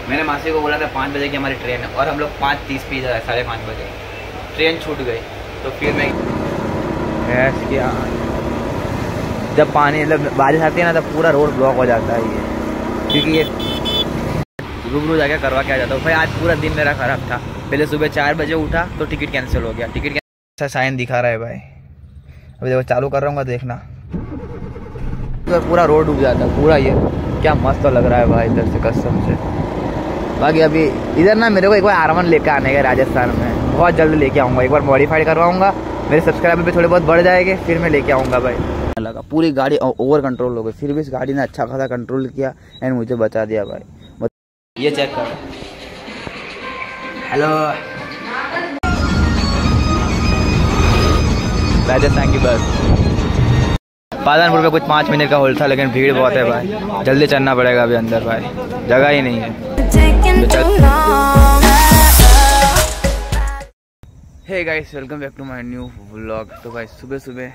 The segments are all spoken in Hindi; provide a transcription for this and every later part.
मैंने मासी को बोला था 5 बजे की हमारी ट्रेन है और हम लोग 5:30 पे इधर है, 5:30 बजे ट्रेन छूट गई। तो फिर मैं क्या जब पानी मतलब बारिश आती है ना तब पूरा रोड ब्लॉक हो जाता है ये, क्योंकि ये रूबरू जाके करवा के आ जाता हूँ। भाई आज पूरा दिन मेरा ख़राब था। पहले सुबह 4 बजे उठा तो टिकट कैंसिल हो गया। टिकट कैंसिल साइन दिखा रहा है भाई। अभी देखो चालू कर रहा हूँ, देखना तो पूरा रोड डूब जाता है पूरा। ये क्या मस्त लग रहा है भाई इधर से कसम से। बाकी अभी इधर ना मेरे को एक बार R1 लेकर आने का राजस्थान में, बहुत जल्द लेके आऊँगा। एक बार मॉडिफाइड करवाऊँगा, मेरे सब्सक्राइबर भी थोड़े बहुत बढ़ जाएंगे, फिर मैं लेके आऊँगा भाई। लगा पूरी गाड़ी ओवर कंट्रोल हो गई, फिर भी इस गाड़ी ने अच्छा खासा कंट्रोल किया एंड मुझे बचा दिया भाई। ये चेक करो। हेलो राजस्थान की बस। पालनपुर में कुछ 5 मिनट का होल्ड था, लेकिन भीड़ बहुत है भाई, जल्दी चलना पड़ेगा अभी अंदर भाई, जगह ही नहीं है। Hey guys, welcome back to my new vlog. तो भाई सुबह सुबह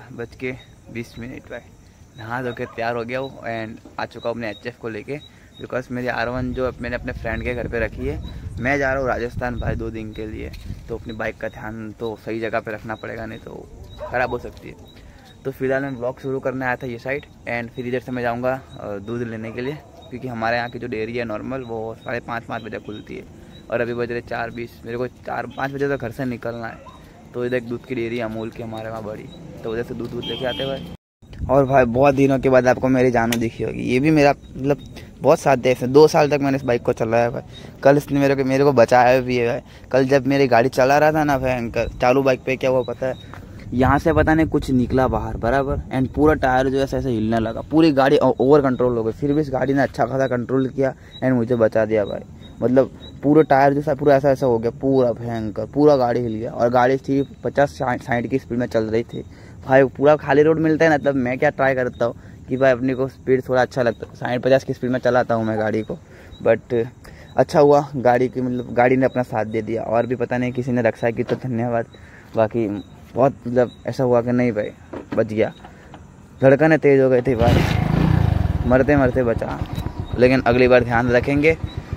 4:20 भाई नहा धो के तैयार हो गया हूँ एंड आ चुका हूँ अपने HF को लेके, बिकॉज मेरी R1 जो मैंने अपने फ्रेंड के घर पे रखी है। मैं जा रहा हूँ राजस्थान भाई 2 दिन के लिए, तो अपनी बाइक का ध्यान तो सही जगह पे रखना पड़ेगा, नहीं तो ख़राब हो सकती है। तो फिलहाल मैं ब्लॉग शुरू करने आया था ये साइड, एंड फिर इधर से मैं जाऊँगा दूध लेने के लिए, क्योंकि हमारे यहाँ की जो डेयरी है नॉर्मल वो 5:30 बजे खुलती है और अभी बज रहे 4:20। मेरे को 4-5 बजे तक घर से निकलना है। तो इधर एक दूध की डेयरी अमूल की हमारे वहाँ बड़ी, तो उधर से दूध लेके आते भाई। और भाई बहुत दिनों के बाद आपको मेरी जानू दिखी होगी। ये भी मेरा मतलब बहुत साथ दे, 2 साल तक मैंने इस बाइक को चलाया भाई। कल इसने मेरे को बचाया भी है भाई। कल जब मेरी गाड़ी चला रहा था ना भयंकर चालू बाइक पे, क्या हुआ पता है, यहाँ से पता नहीं कुछ निकला बाहर बराबर, एंड पूरा टायर जो है ऐसे हिलने लगा, पूरी गाड़ी ओवर कंट्रोल हो गई। फिर भी इस गाड़ी ने अच्छा खासा कंट्रोल किया एंड मुझे बचा दिया भाई। मतलब पूरा टायर जो पूरा ऐसा हो गया, पूरा भयंकर, पूरा गाड़ी हिल गया। और गाड़ी थी 50-60 की स्पीड में चल रही थी भाई। पूरा खाली रोड मिलता है ना, तब मैं क्या ट्राई करता हूँ कि भाई अपने को स्पीड थोड़ा अच्छा लगता है, 60-50 की स्पीड में चलाता हूँ मैं गाड़ी को। बट अच्छा हुआ गाड़ी की, मतलब गाड़ी ने अपना साथ दे दिया। और भी पता नहीं किसी ने रक्षा की तो धन्यवाद। बाकी बहुत मतलब ऐसा हुआ कि नहीं भाई बच गया। धड़कनें तेज़ हो गई थी भाई, मरते मरते बचा। लेकिन अगली बार ध्यान रखेंगे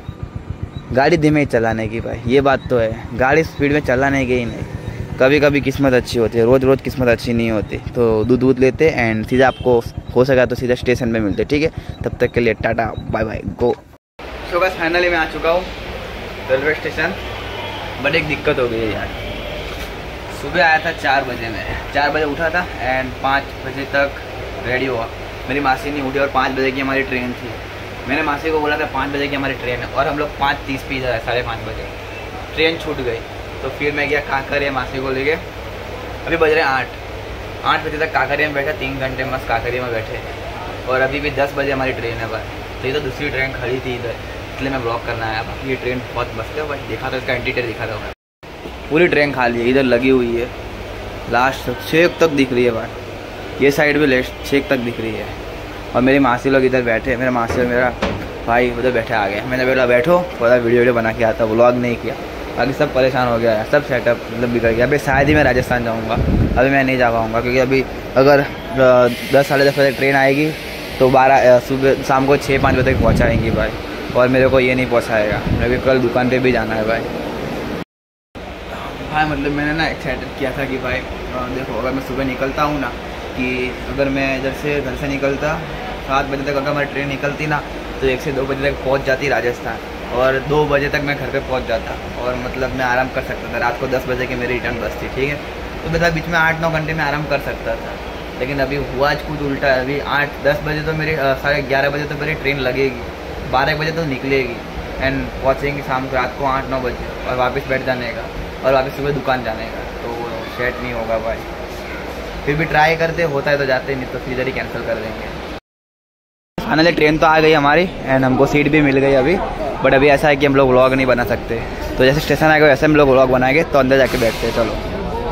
गाड़ी धीमे ही चलाने की भाई, ये बात तो है। गाड़ी स्पीड में चलाने की ही नहीं, कभी कभी किस्मत अच्छी होती है, रोज़ रोज़ किस्मत अच्छी नहीं होती। तो दूध लेते एंड सीधा आपको हो सका तो सीधा स्टेशन पे मिलते, ठीक है। तब तक के लिए tata bye bye go. So बस फाइनली मैं आ चुका हूँ रेलवे स्टेशन, बट एक दिक्कत हो गई है यार। सुबह आया था 4 बजे में, 4 बजे उठा था एंड 5 बजे तक रेडी हुआ। मेरी मासी नहीं उठी और 5 बजे की हमारी ट्रेन थी। मैंने मासी को बोला था 5 बजे की हमारी ट्रेन है और हम लोग 5:30 पे इधर है, 5:30 बजे ट्रेन छूट गई। तो फिर मैं गया काकरिया मासी को लेके। अभी बज रहे 8 बजे तक काकरिया में बैठा, 3 घंटे मस्त काकरिया में बैठे। और अभी भी 10 बजे हमारी ट्रेन है भाई। तो ये तो दूसरी ट्रेन खड़ी थी इधर, इसलिए मैं ब्लॉक करना आया। बाकी ये ट्रेन बहुत मस्त है भाई, देखा था इसका इंटीरियर दिखा था मैं। पूरी ट्रेन खाली है, इधर लगी हुई है, लास्ट छेक तक दिख रही है भाई। ये साइड भी लेफ्ट छेक तक दिख रही है। और मेरी मासी लोग इधर बैठे, मेरा मासी और मेरा भाई उधर बैठे आ गए। मैंने बोला बैठो, थोड़ा वीडियो बना के आता, व्लॉग नहीं किया। बाकी सब परेशान हो गया है, सब सेटअप मतलब बिगड़ गया। अभी शायद ही मैं राजस्थान जाऊँगा, अभी मैं नहीं जा पाऊँगा, क्योंकि अभी अगर 10-10:30 बजे ट्रेन आएगी तो 12 सुबह शाम को 6-5 बजे तक पहुँचाएँगी भाई। और मेरे को ये नहीं पहुँचाएगा, मेरे को कल दुकान पर भी जाना है भाई। हाँ मतलब मैंने ना एक्साइटेड किया था कि भाई देखो, अगर मैं सुबह निकलता हूँ ना, कि अगर मैं इधर से घर से निकलता 7 बजे तक, अगर हमारी ट्रेन निकलती ना तो 1 से 2 बजे तक पहुँच जाती राजस्थान, और 2 बजे तक मैं घर पे पहुँच जाता। और मतलब मैं आराम कर सकता था। रात को 10 बजे की मेरी रिटर्न बस थी, ठीक है। तो मतलब बीच में 8-9 घंटे में आराम कर सकता था। लेकिन अभी हुआ आज कुछ उल्टा है। अभी 8-10 बजे तो मेरी 11:30 बजे तो मेरी ट्रेन लगेगी, 12 बजे तो निकलेगी एंड पहुँचेंगी शाम को, रात को 8-9 बजे, और वापस बैठ जाने का और वापस सुबह दुकान जाने का। तो सेट नहीं होगा भाई। फिर भी ट्राई करते, होता है तो जाते, नहीं तो फिर इधर ही कैंसिल कर देंगे। फाइनली ट्रेन तो आ गई हमारी एंड हमको सीट भी मिल गई अभी। बट अभी ऐसा है कि हम लोग व्लॉग नहीं बना सकते, तो जैसे स्टेशन आएगा वैसे हम लोग व्लॉग बनाएंगे। तो अंदर जाके बैठते हैं, चलो।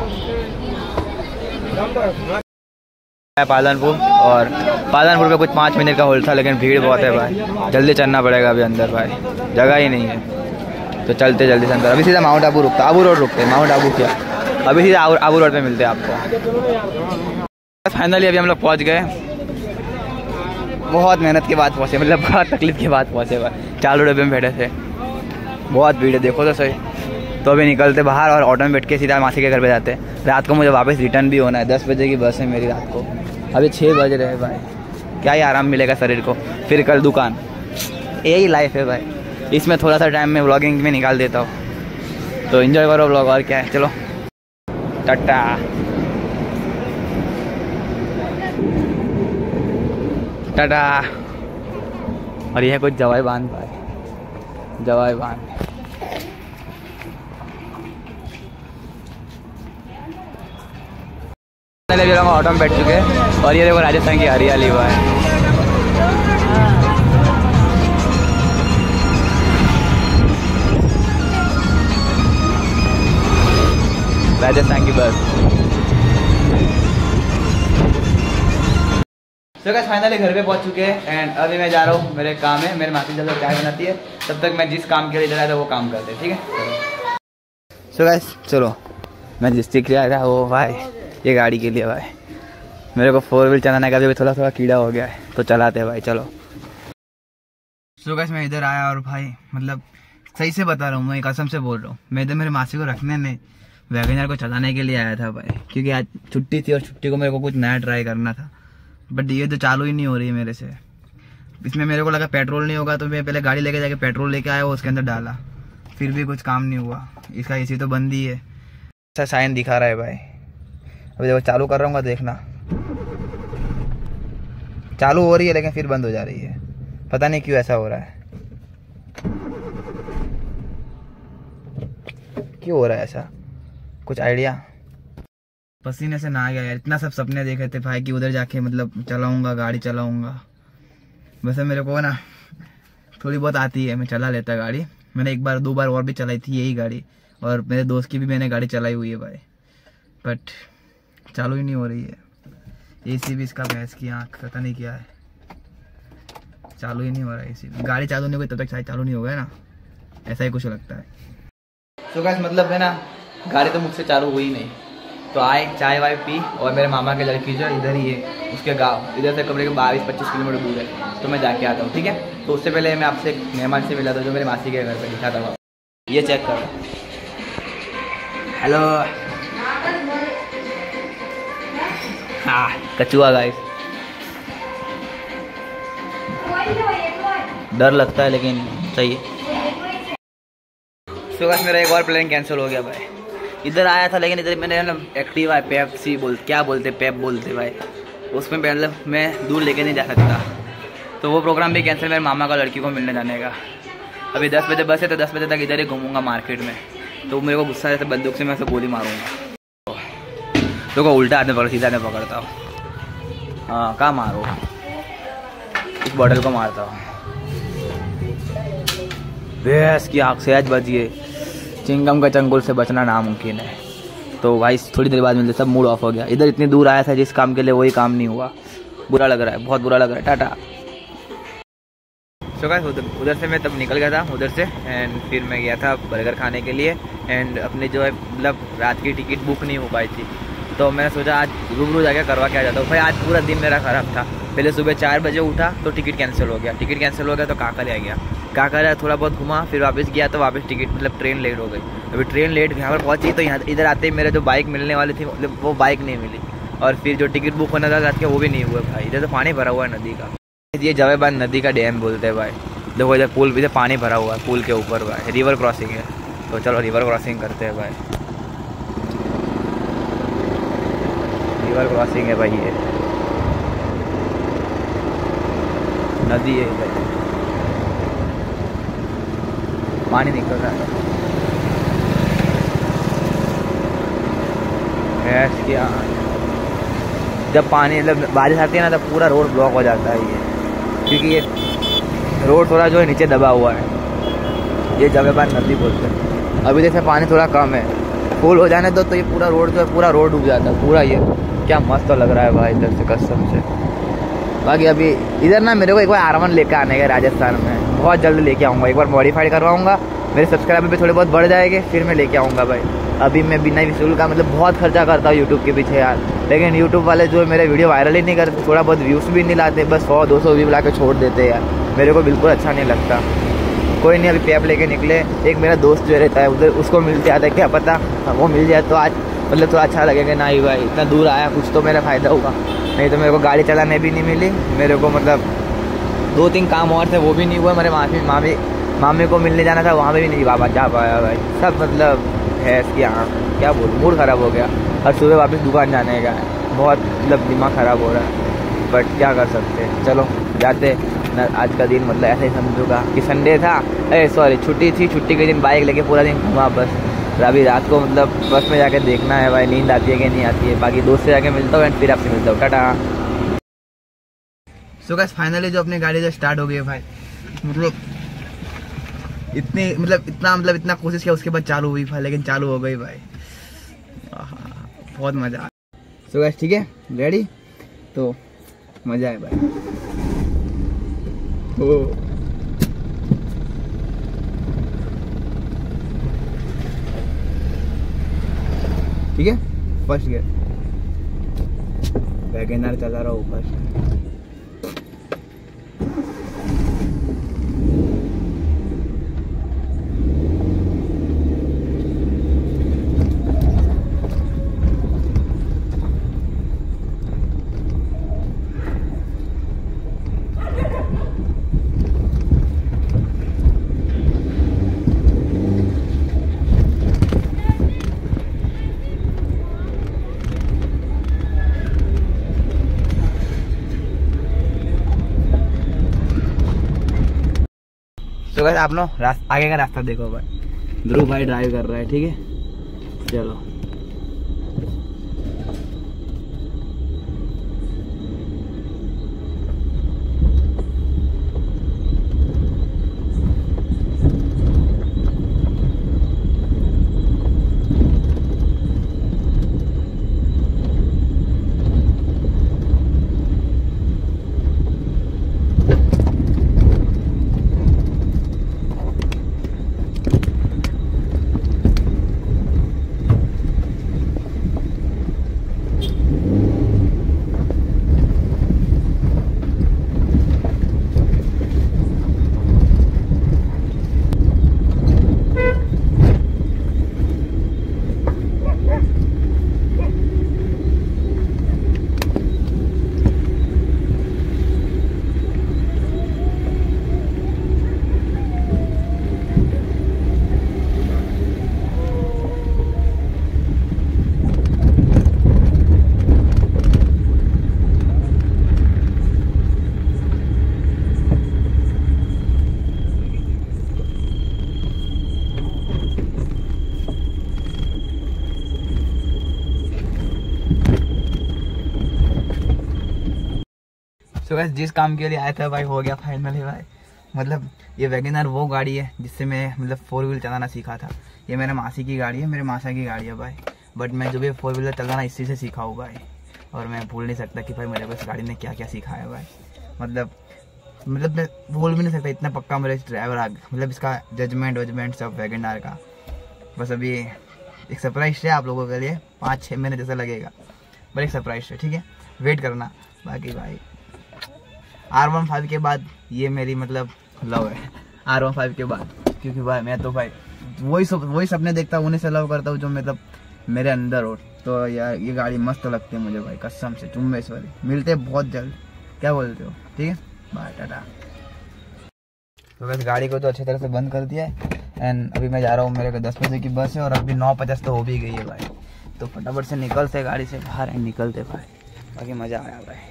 पालनपुर, और पालनपुर में कुछ 5 मिनट का होल्ड था, लेकिन भीड़ बहुत है भाई, जल्दी चलना पड़ेगा अभी अंदर भाई, जगह ही नहीं है। तो चलते जल्दी से अंदर। अभी सीधा माउंट आबू रुकता, आबू रोड रुकते हैं, माउंट आबू क्या, अभी सीधा आबू रोड पे मिलते हैं आपको। फाइनली अभी हम लोग पहुँच गए बहुत मेहनत के बाद पहुँचे, मतलब बहुत तकलीफ के बाद पहुँचे भाई। चालू डब्बे में बैठे थे, बहुत भीड़ है, देखो तो सही। तो अभी निकलते बाहर और ऑटो में बैठ के सीधा मासी के घर पे जाते हैं। रात को मुझे वापस रिटर्न भी होना है, 10 बजे की बस है मेरी रात को। अभी 6 बज रहे हैं भाई, क्या ही आराम मिलेगा शरीर को। फिर कल दुकान, यही लाइफ है भाई। इसमें थोड़ा सा टाइम मैं व्लॉगिंग में निकाल देता हूँ, तो एंजॉय करो व्लॉग, और क्या है। चलो टाटा। टाटा। और यह कुछ जवाई बांध भाई, जवाई बांध। ऑटो में बैठ चुके हैं और ये देखो राजस्थान की हरियाली हुआ है। राजस्थान की बस। तो गाइस फाइनली घर पे पहुंच चुके हैं एंड अभी मैं जा रहा हूँ, मेरे काम है। मेरी मासी जब तक चाय बनाती है तब तक मैं जिस काम के लिए जा रहा था वो काम करते हैं, ठीक है। सो गाइस चलो, मैं जिस चीज आया था वो भाई ये गाड़ी के लिए भाई, मेरे को 4 व्हील चलाने का भी थोड़ा थोड़ा कीड़ा हो गया है, तो चलाते हैं भाई, चलो। सो गाइस मैं इधर आया और भाई मतलब सही से बता रहा हूँ, मैं कसम से बोल रहा हूँ, मैं इधर मेरे मासी को रखने नहीं, वैगनर को चलाने के लिए आया था भाई, क्योंकि आज छुट्टी थी और छुट्टी को मेरे को कुछ नया ट्राई करना था। बट ये तो चालू ही नहीं हो रही है मेरे से। इसमें मेरे को लगा पेट्रोल नहीं होगा, तो मैं पहले गाड़ी लेके जाके पेट्रोल लेके आया, उसके अंदर डाला, फिर भी कुछ काम नहीं हुआ। इसका एसी तो बंद ही है, ऐसा साइन दिखा रहा है भाई। अभी देखो चालू कर रहा हूँ, देखना चालू हो रही है लेकिन फिर बंद हो जा रही है, पता नहीं क्यों ऐसा हो रहा है, क्यों हो रहा है ऐसा, कुछ आइडिया। पसीने से नहा गया यार, इतना सब सपने देखे थे भाई कि उधर जाके मतलब चलाऊंगा, गाड़ी चलाऊंगा। वैसे मेरे को ना थोड़ी बहुत आती है, मैं चला लेता गाड़ी। मैंने 1 बार 2 बार और भी चलाई थी यही गाड़ी, और मेरे दोस्त की भी मैंने गाड़ी चलाई हुई है भाई, बट चालू ही नहीं हो रही है। एसी भी इसका भैंस की आँख, पता नहीं क्या है, चालू ही नहीं हो रहा है एसी। गाड़ी चालू नहीं हुई तब तक चालू नहीं होगा ना, ऐसा ही कुछ लगता है। तो गाइस मतलब है ना, गाड़ी तो मुझसे चालू हुई नहीं, तो आए चाय वाय पी, और मेरे मामा के लड़की जो इधर ही है, उसके गाँव इधर से कमरे के 22-25 किलोमीटर दूर है, तो मैं जाके आता हूँ, ठीक है। तो उससे पहले मैं आपसे एक मेहमान से मिला था जो मेरे मासी के घर पर दिखा था, ये चेक करो। हेलो, हाँ कचुआ गाइस, डर लगता है लेकिन सही है। सो गाइस मेरा एक और प्लान कैंसिल हो गया भाई। इधर आया था लेकिन इधर मैंने ना एक्टिवा पेप्सी क्या बोलते पेप बोलते भाई, उसमें मतलब मैं दूर लेके नहीं जा सकता, तो वो प्रोग्राम भी कैंसिल, मेरे मामा का लड़की को मिलने जाने का। अभी 10 बजे बस है, तो 10 बजे तक इधर ही घूमूंगा मार्केट में, तो मेरे को गुस्सा है तो बंदूक से मैं उसे गोली मारूंगा। तो को उल्टा हाथ में पकड़, सीधा हाथ में पकड़ता हूँ, हाँ कहाँ मारो, इस बॉटल को मारता हूँ। भैंस की आँख से आज बचिए, चिंगम का चंगुल से बचना नामुमकिन है। तो भाई थोड़ी देर बाद मिलते, सब मूड ऑफ हो गया। इधर इतनी दूर आया था जिस काम के लिए, वही काम नहीं हुआ, बुरा लग रहा है, बहुत बुरा लग रहा है। टाटा। सो गाइस उधर से मैं तब निकल गया था उधर से, एंड फिर मैं गया था बर्गर खाने के लिए, एंड अपनी जो है मतलब रात की टिकट बुक नहीं हो पाई थी, तो मैंने सोचा आज रूबरू जाके करवा के आ जाता हूँ भाई। आज पूरा दिन मेरा ख़राब था, पहले सुबह 4 बजे उठा तो टिकट कैंसिल हो गया, टिकट कैंसिल हो गया तो काका आ गया, काका थोड़ा बहुत घुमा, फिर वापस गया तो वापस टिकट मतलब ट्रेन लेट हो गई। अभी ट्रेन लेट यहाँ पर पहुँची तो यहाँ इधर आते ही मेरे जो बाइक मिलने वाली थी मतलब वो बाइक नहीं मिली, और फिर जो टिकट बुक होना था रात के वो भी नहीं हुआ भाई। इधर तो पानी भरा हुआ है नदी का, ये जवेबान नदी का डैम बोलते हैं भाई। देखो इधर पुल भी पानी भरा हुआ है, पुल के ऊपर भाई रिवर क्रॉसिंग है, तो चलो रिवर क्रॉसिंग करते हैं भाई। रिवर क्रॉसिंग है भाई, ये नदी है, इधर पानी निकल रहा है। भैंस की जब पानी मतलब बारिश आती है ना तब पूरा रोड ब्लॉक हो जाता है ये, क्योंकि ये रोड थोड़ा जो है नीचे दबा हुआ है, ये जवेबान नदी बोलते हैं। अभी जैसे पानी थोड़ा कम है, फुल हो जाने दो तो ये पूरा रोड जो है पूरा रोड डूब जाता है पूरा। ये क्या मस्त तो लग रहा है भाई इधर से कसम से। बाकी अभी इधर ना मेरे को एक बार R1 लेकर आने का राजस्थान में, बहुत जल्द लेके आऊँगा, एक बार मॉडिफाइड करवाऊँगा, मेरे सब्सक्राइबर भी थोड़े बहुत बढ़ जाएंगे, फिर मैं लेके आऊँगा भाई। अभी मैं बिना वसूल का मतलब बहुत खर्चा करता हूँ यूट्यूब के पीछे यार, लेकिन यूट्यूब वाले जो मेरे वीडियो वायरल ही नहीं करते, थोड़ा बहुत व्यूज़ भी नहीं लाते, बस 100-200 व्यू ला के छोड़ देते यार। मेरे को बिल्कुल अच्छा नहीं लगता। कोई नहीं, अभी पैप लेके निकले। एक मेरा दोस्त जो रहता है उधर, उसको मिल जाता है, क्या पता वो मिल जाए तो आज मतलब तो अच्छा लगेगा। ना ही भाई इतना दूर आया, कुछ तो मेरा फ़ायदा होगा, नहीं तो मेरे को गाड़ी चलाने भी नहीं मिली। मेरे को मतलब 2-3 काम और थे, वो भी नहीं हुआ। मेरे मामी को मिलने जाना था, वहाँ पे भी नहीं बाबा जा पाया भाई। सब मतलब है इसकी, हाँ क्या बोलूँ, मूड ख़राब हो गया। और सुबह वापस दुकान जाने का है, बहुत मतलब दिमाग ख़राब हो रहा है, बट क्या कर सकते हैं। चलो जाते ना, आज का दिन मतलब ऐसे ही समझूंगा कि संडे था, सॉरी छुट्टी थी। छुट्टी के दिन बाइक लेके पूरा दिन घुमा बस। अभी रात को मतलब बस में जाके देखना है भाई, नींद आती है कि नहीं आती है। बाकी दोस्त से जाके मिलता हूँ एंड फिर आपसे मिलता हूँ, टाटा। सो गाइस फाइनली जो अपनी गाड़ी जो स्टार्ट हो गई है भाई, मतलब इतना कोशिश किया, उसके बाद चालू हुई भाई, लेकिन चालू हो गई भाई। बहुत मज़ा आया। सो गाइस ठीक है, रेडी, तो मज़ा है भाई। ठीक है, फर्स्ट गियर, वैगनआर चला रहा हूँ ऊपर। तो गाइस आप लोग आगे का रास्ता देखो भाई, ध्रुव भाई ड्राइव कर रहा है, ठीक है चलो। तो गाइस जिस काम के लिए आया था भाई हो गया फाइनली भाई। मतलब ये वैगनआर वो गाड़ी है जिससे मैं मतलब 4 व्हीलर चलाना सीखा था। ये मेरे मासी की गाड़ी है, मेरे मासा की गाड़ी है भाई, बट मैं जो भी 4 व्हीलर चलाना इसी से सीखा हूँ भाई। और मैं भूल नहीं सकता कि भाई मेरे को इस गाड़ी ने क्या क्या सिखाया भाई। मतलब मैं भूल भी नहीं सकता, इतना पक्का मेरे ड्राइवर आ गया। मतलब इसका जजमेंट सब वैगनआर का। बस अभी एक सरप्राइज है आप लोगों के लिए, 5-6 महीने जैसा लगेगा, बट एक सरप्राइज है, ठीक है वेट करना। बाकी भाई R15 के बाद ये मेरी मतलब लव है, R15 के बाद, क्योंकि भाई मैं तो भाई वही सपने देखता हूँ, उन्हीं से लव करता हूँ जो मतलब मेरे अंदर हो। तो यार ये गाड़ी मस्त लगती है मुझे भाई, कसम से चुम्बेश्वरी। मिलते हैं बहुत जल्द, क्या बोलते हो, ठीक है बाय टाटा। तो बस गाड़ी को तो अच्छी तरह से बंद कर दिया है एंड अभी मैं जा रहा हूँ, मेरे को 10 बजे की बस है और अभी 9:50 तो हो भी गई है भाई। तो फटाफट से निकलते गाड़ी से बाहर एंड निकलते भाई, बाकी मज़ा आया भाई।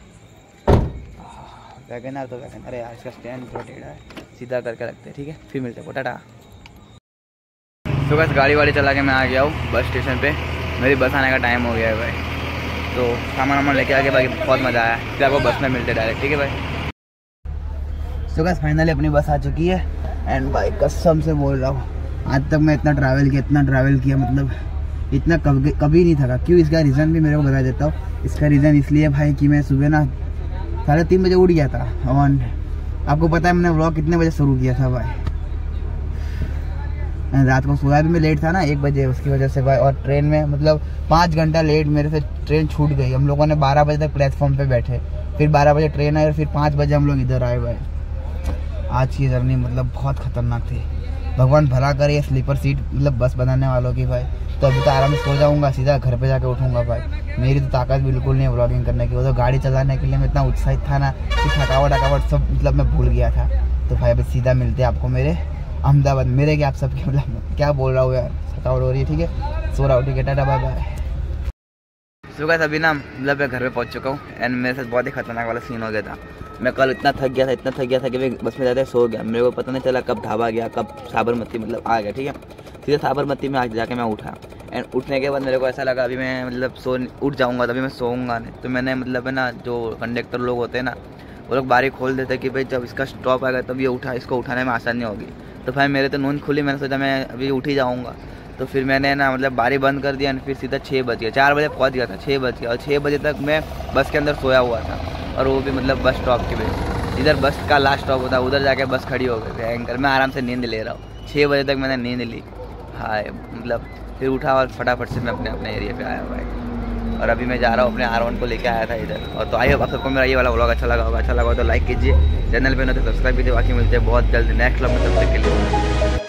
वैगनआर तो वैगनआर यार, इसका स्टैंड थोड़ा टेढ़ा है, सीधा करके रखते हैं, ठीक है फिर मिलते हैं, टाटा। तो बस गाड़ी वाड़ी चला के मैं आ गया हूँ बस स्टेशन पे, मेरी बस आने का टाइम हो गया है भाई। तो सामान वामान लेके आ गया, बाकी बहुत मज़ा आया। फिर आपको बस में मिलते डायरेक्ट, ठीक है भाई। तो बस फाइनली अपनी बस आ चुकी है एंड भाई कसम से बोल रहा हूँ, आज तक मैं इतना ट्रैवल किया मतलब इतना कभी नहीं थका। क्यों, इसका रीज़न भी मेरे को बता देता हूँ। इसका रीज़न इसलिए भाई कि मैं सुबह ना 3:30 बजे उठ गया था और आपको पता है मैंने व्लॉग कितने बजे शुरू किया था भाई, रात को सोया भी मैं लेट था ना 1 बजे, उसकी वजह से भाई। और ट्रेन में मतलब 5 घंटा लेट मेरे से ट्रेन छूट गई। हम लोगों ने 12 बजे तक प्लेटफॉर्म पे बैठे, फिर 12 बजे ट्रेन आई और फिर 5 बजे हम लोग इधर आए भाई। आज की जर्नी मतलब बहुत खतरनाक थी। भगवान भला करे ये स्लीपर सीट मतलब बस बनाने वालों की भाई। तो अभी तो आराम से सो जाऊंगा, सीधा घर पे जाके उठूंगा भाई। मेरी तो ताकत बिल्कुल नहीं है व्लॉगिंग करने की। वो तो गाड़ी चलाने के लिए मैं इतना उत्साहित था ना कि थकावट सब मतलब मैं भूल गया था। तो भाई अभी सीधा मिलते हैं आपको मेरे अहमदाबाद। मेरे क्या आप सबके मतलब क्या बोल रहा हूँ यार, थकावट हो रही है। ठीक है, सो रहा हूँ। ठीक है, टाटा बाय बाय। सुबह अभी ना मतलब मैं घर पे पहुँच चुका हूँ एंड मेरे साथ बहुत ही खतरनाक वाला सीन हो गया था। मैं कल इतना थक गया था कि मैं बस में ज़्यादा सो गया। मेरे को पता नहीं चला कब ढाबा गया, कब साबरमती मतलब आ गया। ठीक है, सीधे साबरमती में आज जाके मैं उठा एंड उठने के बाद मेरे को ऐसा लगा अभी मैं मतलब उठ जाऊँगा, तभी मैं सोऊंगा नहीं। तो मैंने मतलब है ना, जो कंडक्टर लोग होते हैं ना, वो लोग बारी खोल देते कि भाई जब इसका स्टॉप आएगा तब ये उठा, इसको उठाने में आसानी होगी। तो भाई मेरे तो नींद खुली, मैंने सोचा मैं अभी उठ ही जाऊँगा। तो फिर मैंने ना मतलब बारी बंद कर दिया। फिर सीधा 6 बज गया, 4 बजे पहुँच गया था, 6 बज गया। और 6 बजे तक मैं बस के अंदर सोया हुआ था, और वो भी मतलब बस स्टॉप के पे, इधर बस का लास्ट स्टॉप होता है, उधर जाके बस खड़ी हो गई थी एंकर। मैं आराम से नींद ले रहा हूँ, 6 बजे तक मैंने नींद ली। हाँ मतलब फिर उठा और फटाफट से मैं अपने एरिया पे आया भाई। और अभी मैं जा रहा हूँ अपने R1 को लेके आया था इधर। और तो आई होप आप सबको मेरा ये वाला व्लॉग अच्छा लगा होगा तो लाइक कीजिए, चैनल पे ना तो सब्सक्राइब कीजिए। बाकी मिलते हैं बहुत जल्द नेक्स्ट व्लॉग में, तब तक के लिए।